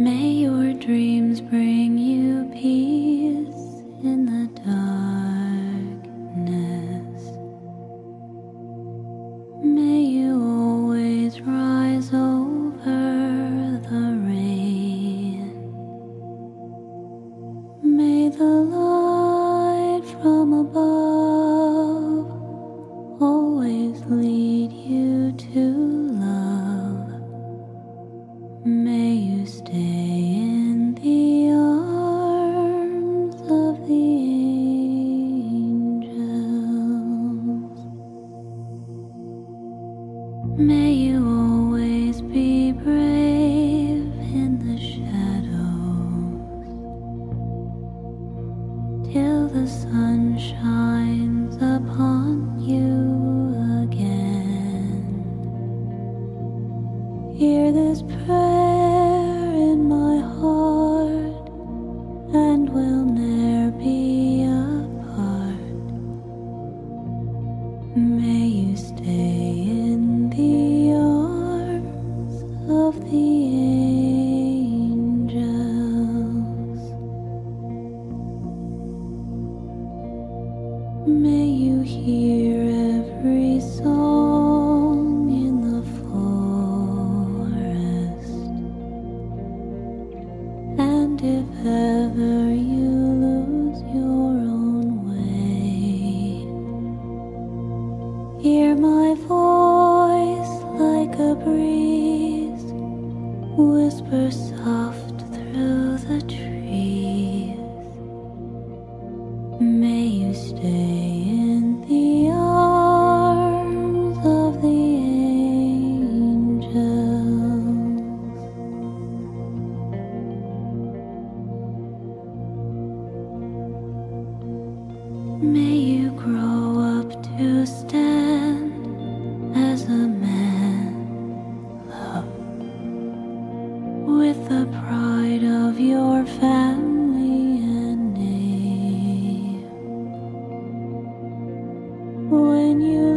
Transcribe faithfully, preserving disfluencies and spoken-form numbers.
May your dreams bring you peace in the darkness. May you always rise over the rain. May the light from above always lead you to love. May you stay in the arms of the angels. May you always be brave in the shadows till the sun shines upon you again. Hear this prayer in my heart, and we'll ne'er be apart. May you stay in the arms of the angels. May you hear every song in the forest, and if ever you lose your own way, hear my voice like a breeze whisper soft through the trees. May you stay in the arms of the angels. May you grow up to stand as a man, love, with the pride of your family and name. When you